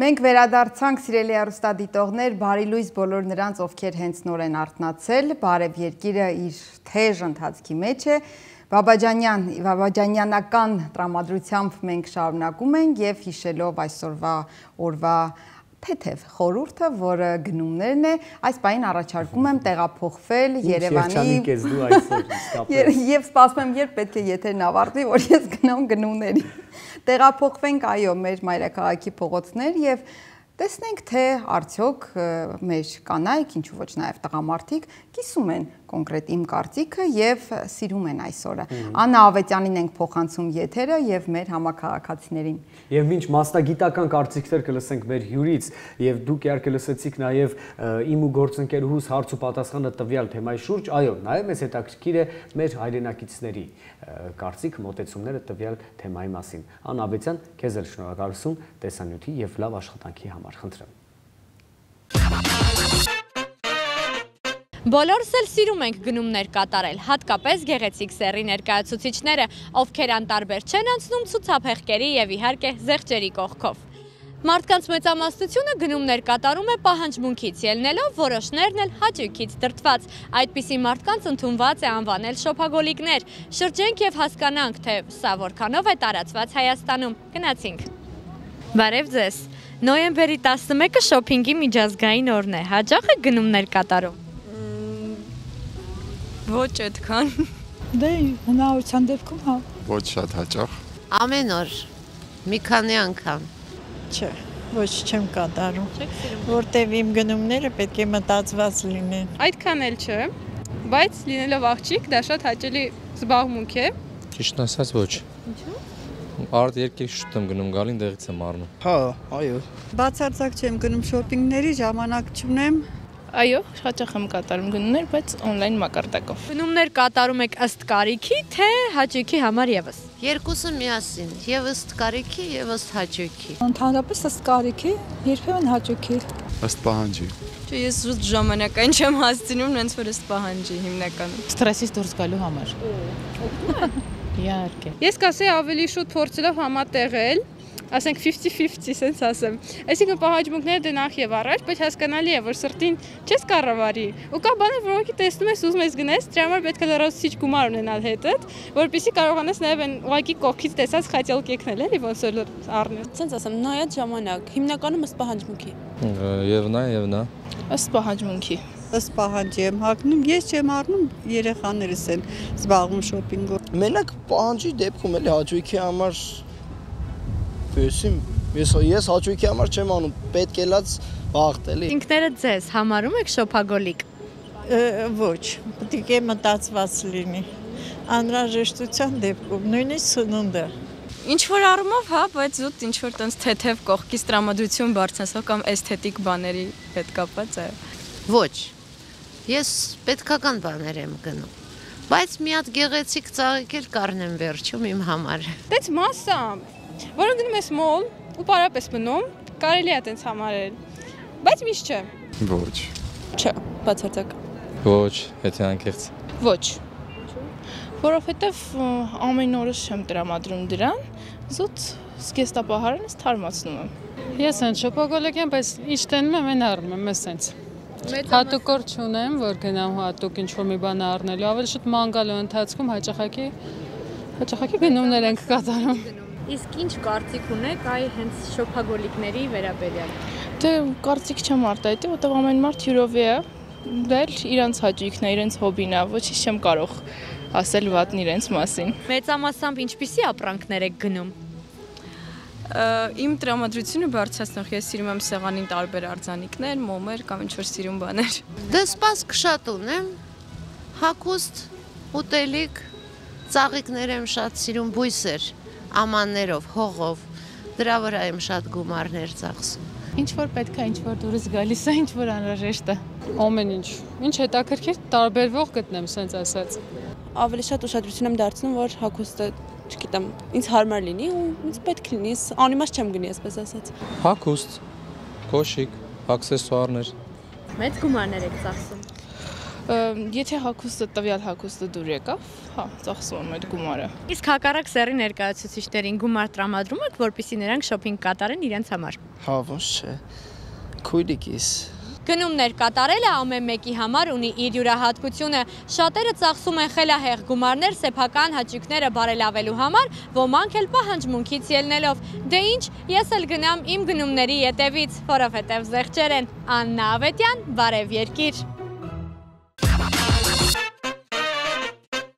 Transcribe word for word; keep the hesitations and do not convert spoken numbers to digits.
Մենք վերադարձանք սիրելի հեռուստադիտողներ, բարի լույս բոլոր նրանց, ովքեր հենց նոր են արթնացել, բարև երկիրը իր թեժ ընթացքի մեջ է, Բաբաջանյան, Բաբաջանյանական տրամադրությամբ մենք շարունակում ենք և հիշելով այսօրվա օրվա թեթև խորհուրդը, որը գնումներն է, այս պահին առաջարկում եմ տեղափոխվել Երևանի և սպասում եմ, երբ պետք է եթերն ավարտվի, որ ես գնամ գնումների։ Տեղափոխվենք այո մեր մայրաքաղաքի փողոցներ և տեսնենք, թե արդյոք մեր կանայք, ինչու ոչ նաև տղամարդիկ, կիսում են կոնկրետ իմ կարծիքը և սիրում են այս օրը։ Աննա Ավետյանին ենք փոխանցում եթերը և մեր համաքաղաքացիներին։ Եվ մինչ մասնագիտական կարծիքներ կլսենք մեր հյուրից, և դուք իհարկե լսեցիք նաև իմ ու գործընկերուհուս հարց ու պատասխանը տվյալ թեմայի շուրջ, այո, նաև մեզ հետաքրքիր է մեր հայրենակիցների կարծիք, մոտեցումները տվյալ թեմայի մասին։ Աննա Ավետյան, քեզ էլ շնորհակալություն տեսանյութի և լավ աշխատանքի համար, խնդրեմ։ Բոլորս էլ սիրում ենք գնումներ կատարել, հատկապես գեղեցիկ սեռի ներկայացուցիչները, ովքեր անտարբեր չեն անցնում ցուցափեղկերի և իհարկե զեղչերի կողքով։ Մարդկանց մեծամասնությունը գնումներ կատարում է պահանջմունքից ելնելով, որոշներն էլ հաճույքից դրդված։ Այդպիսի մարդկանց ընդունված է անվանել շոփագոլիկներ։ Շրջենք և հասկանանք, թե սա որքանով է տարածված Հայաստանում։ Գնացինք։ Բարև ձեզ։ Նոյեմբերի տասնմեկը շոփինգի միջազգային օրն է։ Հաճախ եք գնումներ կատարում։ Ոչ այդքան։ Դե հնարավորության դեպքում հա։ Ոչ շատ հաճախ։ Ամեն օր, մի քանի անգամ։ Չէ, ոչ չեմ կատարում, որտև իմ գնումները պետք է մտածված լինեն։ Այդքան էլ չէ, բայց լինելով աղջիկ, դա շատ հաճելի զբաղմունք է։ Ճիշտն ասած ոչ։ Ինչու՞։ Արդ երկեք շուտ եմ գնում, գալին դեղից եմ առնում։ Հա, այո։ Բացարձակ չեմ գնում շոփինգների, ժամանակ չունեմ։ Այո, հաճախ եմ կատարում գնումներ, բայց օնլայն մակարդակով։ Գնումներ կատարում եք ըստ կարիքի, թե հաճույքի համար ևս։ Երկուսը միասին, եւ ըստ կարիքի, եւ ըստ հաճույքի։ Ընդհանրապես ըստ կարիքի, երբեմն հաճույքի։ Ըստ պահանջի։ Չէ, ես զուտ ժամանակային չեմ հասցնում, հենց որ ըստ պահանջի հիմնականում։ Ստրեսից դուրս գալու համար։ Իհարկե։ Ես կասեի ավելի շուտ փորձելով համատեղել, ասենք fifty fifty, սենց ասեմ։ Այսինքն պահանջմունքները դե նախ եւ առաջ, բայց հասկանալի է, որ սրտին չես կառավարի։ Ու կա բաներ, որ ոքի տեսնում ես, ուզում ես գնես, դրա համար պետք է լրացուցիչ գումար ունենալ հետդ, որպեսզի կարողանաս նաեւ այն ուղղակի կողքից տեսած խաչյալ կեքնել, էլի ոնց որ առնել։ Սենց ասեմ, նայած ժամանակ, հիմնականում ըստ պահանջմունքի։ Եվ նա, եւ նա։ Ըստ պահանջմունքի։ Ըստ պահանջի եմ հագնում, ես չեմ առնում, երեխաներս են զբաղվում շոփինգով։ Մենակ պահանջի դեպքում էլի հաճույքի համար Ես ես հաճույքի համար չեմ անում, պետք է լած բախտ էլի։ Ինքներդ ձեզ համարում եք շոփագոլիկ։ Ոչ, պետք է մտածված լինի։ Անհրաժեշտության դեպքում, նույնիսկ սնունդը։ Ինչ որ առումով, հա, բայց զուտ ինչ որ տենց թեթև կողքից տրամադրություն բարձրացնող կամ էսթետիկ բաների հետ կապված է։ Ոչ։ Ես պետքական բաներ եմ գնում։ Բայց մի հատ գեղեցիկ ծաղիկ էլ կառնեմ վերջում իմ համար։ Տենց մասսա, որը գնում ես մոլ ու պարապես մնում, կարելի է տենց համարել, բայց միշտ չէ։ Ոչ։ Չէ, բացարձակ։ Ոչ, եթե անկեղծ։ Ոչ։ Որովհետև ամեն օրս չեմ տրամադրում դրան, զուտ սկեստապահարն ես թարմացնում եմ։ Ես են շոփագոլիկ եմ, բայց ինչ տենում եմ, այն առնում եմ, ես սենց։ Հատուկ օր չունեմ, որ գնամ հատուկ ինչ-որ մի բան առնելու, ավելի շուտ մանգալու ընթացքում հաճախակի հաճախակի գնումներ ենք կատարում։ Իսկ ինչ կարծիք ունեք այ հենց շոփագոլիկների վերաբերյալ։ Դե կարծիք չեմ արտահայտի, որտեղ ամեն մարդ հյուրով է, դա էլ իրանց հաճույքն է, իրենց հոբին է, ոչինչ չեմ կարող ասել վատն իրենց մասին։ Մեծամասամբ ինչպիսի ապրանքներ եք գնում։ Իմ տրամադրությունը բարձրացնող, ես սիրում եմ սեղանին տարբեր արձանիկներ, մոմեր կամ ինչ-որ սիրում բաներ։ Դե սպասք շատ ունեմ, հագուստ, ուտելիք, ծաղիկներ եմ շատ սիրում, բույսեր, ամաններով, հողով, դրա վրա եմ շատ գումարներ ծախսում։ Ինչ որ պետք է, ինչ որ դուրս գալիս է, ինչ որ անհրաժեշտ է։ Ամեն ինչ։ Ինչ հետաքրքիր տարբերվող գտնեմ, սենց ասած։ Ավելի շատ ուշադրություն եմ դարձնում, որ հագուստը, չգիտեմ, ինձ հարմար լինի ու ինձ պետք լինի, անիմաստ չեմ գնի, այսպես ասած։ Հագուստ, կոշիկ, աքսեսուարներ։ Մեծ գումարներ եք ծախսում։ Եթե հագուստը տվյալ հագուստը դուր եկավ, հա, ծախսում եմ այդ գումարը։ Իսկ հակառակ սեռի ներկայացուցիչներին գումար տրամադրում եք, որպեսզի նրանք շոփինգ կատարեն իրենց համար։ Հա, ոնց չէ։ Քույրիկիս Գնումներ կատարելը ամեն մեկի համար ունի իր յուրահատկությունը։ Շատերը ծախսում են խելահեղ գումարներ սեփական հաճույքները բարելավելու համար, ոմանք էլ պահանջմունքից ելնելով։ Դե ինչ, ես էլ գնամ իմ գնումների ետևից, որովհետև զեղչեր են։ Աննա Ավետյան, Բարև Երկիր։